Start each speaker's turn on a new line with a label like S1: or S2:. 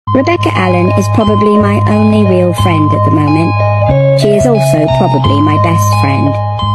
S1: Rebecca Allen is probably my only real friend at the moment. She is also probably my best friend.